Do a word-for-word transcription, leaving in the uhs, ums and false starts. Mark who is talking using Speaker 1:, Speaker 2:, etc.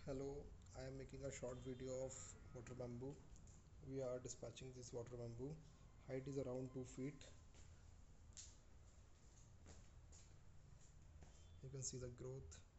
Speaker 1: Hello, I am making a short video of water bamboo. We are dispatching this water bamboo. Height is around two feet. You can see the growth.